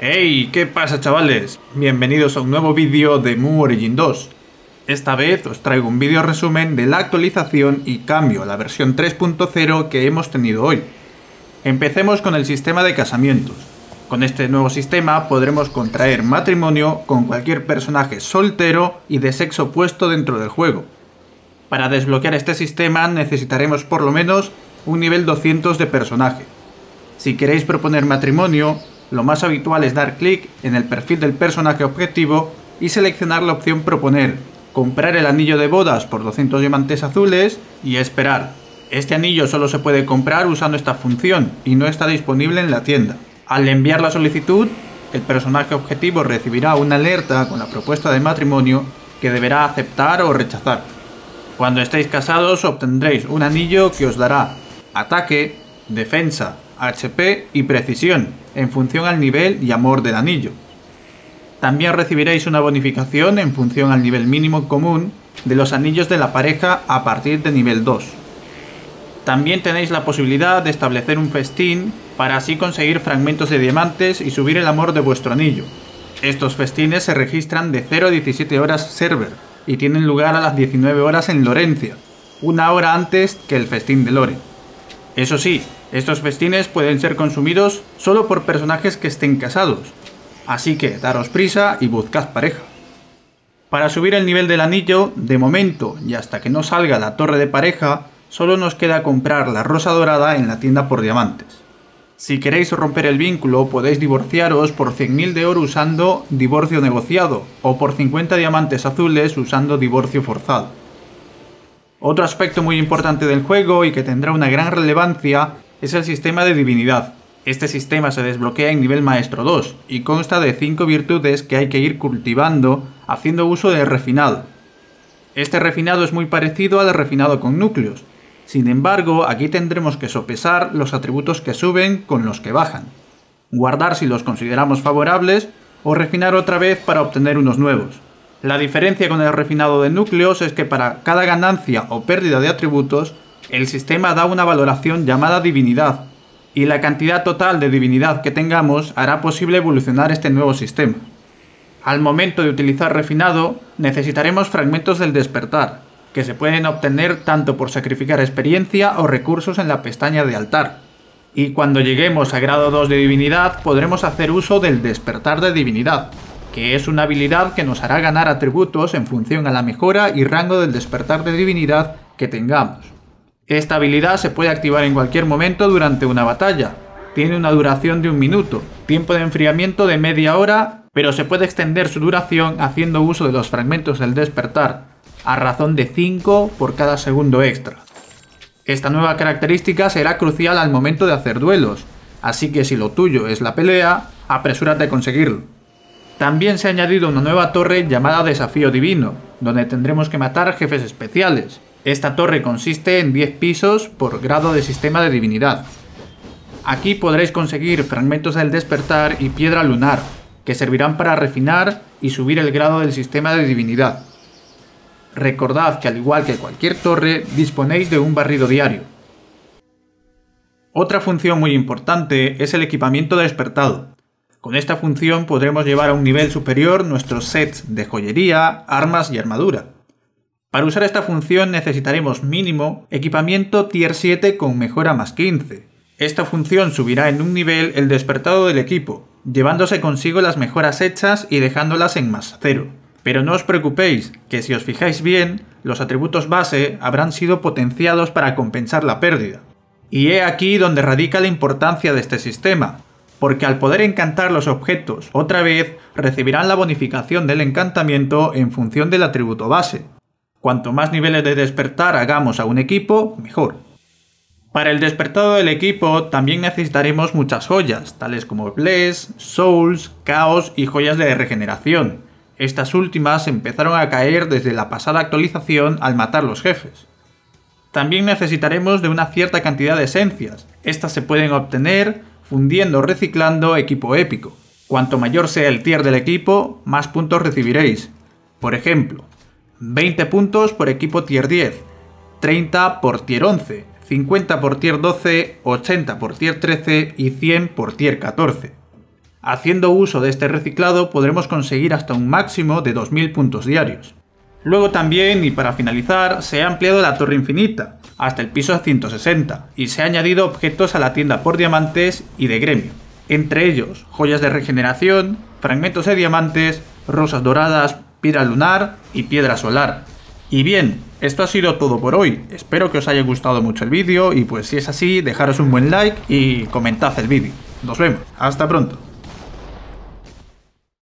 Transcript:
Hey, ¿qué pasa, chavales? Bienvenidos a un nuevo vídeo de Mu Origin 2. Esta vez os traigo un vídeo resumen de la actualización y cambio a la versión 3.0 que hemos tenido hoy. Empecemos con el sistema de casamientos. Con este nuevo sistema podremos contraer matrimonio con cualquier personaje soltero y de sexo opuesto dentro del juego. Para desbloquear este sistema necesitaremos por lo menos un nivel 200 de personaje. Si queréis proponer matrimonio, lo más habitual es dar clic en el perfil del personaje objetivo y seleccionar la opción proponer, comprar el anillo de bodas por 200 diamantes azules y esperar. Este anillo solo se puede comprar usando esta función y no está disponible en la tienda. Al enviar la solicitud, el personaje objetivo recibirá una alerta con la propuesta de matrimonio que deberá aceptar o rechazar. Cuando estéis casados obtendréis un anillo que os dará ataque, defensa, HP y precisión, en función al nivel y amor del anillo. También recibiréis una bonificación en función al nivel mínimo común de los anillos de la pareja a partir de nivel 2. También tenéis la posibilidad de establecer un festín para así conseguir fragmentos de diamantes y subir el amor de vuestro anillo. Estos festines se registran de 0 a 17 horas server y tienen lugar a las 19 horas en Lorencia, una hora antes que el festín de Lore. Eso sí, estos festines pueden ser consumidos solo por personajes que estén casados, así que daros prisa y buscad pareja. Para subir el nivel del anillo, de momento y hasta que no salga la torre de pareja, solo nos queda comprar la rosa dorada en la tienda por diamantes. Si queréis romper el vínculo, podéis divorciaros por 100.000 de oro usando divorcio negociado, o por 50 diamantes azules usando divorcio forzado. Otro aspecto muy importante del juego y que tendrá una gran relevancia es el sistema de divinidad. Este sistema se desbloquea en nivel maestro 2 y consta de 5 virtudes que hay que ir cultivando haciendo uso de refinado. Este refinado es muy parecido al refinado con núcleos. Sin embargo, aquí tendremos que sopesar los atributos que suben con los que bajan, guardar si los consideramos favorables o refinar otra vez para obtener unos nuevos. La diferencia con el refinado de núcleos es que para cada ganancia o pérdida de atributos, el sistema da una valoración llamada divinidad, y la cantidad total de divinidad que tengamos hará posible evolucionar este nuevo sistema. Al momento de utilizar refinado, necesitaremos fragmentos del despertar, que se pueden obtener tanto por sacrificar experiencia o recursos en la pestaña de altar. Y cuando lleguemos a grado 2 de divinidad, podremos hacer uso del despertar de divinidad, que es una habilidad que nos hará ganar atributos en función a la mejora y rango del despertar de divinidad que tengamos. Esta habilidad se puede activar en cualquier momento durante una batalla. Tiene una duración de 1 minuto, tiempo de enfriamiento de media hora, pero se puede extender su duración haciendo uso de los fragmentos del despertar, a razón de 5 por cada segundo extra. Esta nueva característica será crucial al momento de hacer duelos, así que si lo tuyo es la pelea, apresúrate a conseguirlo. También se ha añadido una nueva torre llamada Desafío Divino, donde tendremos que matar jefes especiales. Esta torre consiste en 10 pisos por grado de sistema de divinidad. Aquí podréis conseguir fragmentos del despertar y piedra lunar, que servirán para refinar y subir el grado del sistema de divinidad. Recordad que al igual que cualquier torre, disponéis de un barrido diario. Otra función muy importante es el equipamiento despertado. Con esta función podremos llevar a un nivel superior nuestros sets de joyería, armas y armadura. Para usar esta función necesitaremos mínimo equipamiento tier 7 con mejora más 15. Esta función subirá en un nivel el despertado del equipo, llevándose consigo las mejoras hechas y dejándolas en más 0. Pero no os preocupéis, que si os fijáis bien, los atributos base habrán sido potenciados para compensar la pérdida. Y he aquí donde radica la importancia de este sistema, porque al poder encantar los objetos otra vez, recibirán la bonificación del encantamiento en función del atributo base. Cuanto más niveles de despertar hagamos a un equipo, mejor. Para el despertado del equipo también necesitaremos muchas joyas, tales como Bless, Souls, Caos y joyas de regeneración. Estas últimas empezaron a caer desde la pasada actualización al matar los jefes. También necesitaremos de una cierta cantidad de esencias. Estas se pueden obtener fundiendo o reciclando equipo épico. Cuanto mayor sea el tier del equipo, más puntos recibiréis. Por ejemplo, 20 puntos por equipo tier 10, 30 por tier 11, 50 por tier 12, 80 por tier 13 y 100 por tier 14. Haciendo uso de este reciclado podremos conseguir hasta un máximo de 2000 puntos diarios. Luego también, y para finalizar, se ha ampliado la torre infinita hasta el piso 160 y se ha añadido objetos a la tienda por diamantes y de gremio. Entre ellos, joyas de regeneración, fragmentos de diamantes, rosas doradas, piedra lunar y piedra solar. Y bien, esto ha sido todo por hoy. Espero que os haya gustado mucho el vídeo y pues si es así, dejaros un buen like y comentad el vídeo. Nos vemos. Hasta pronto.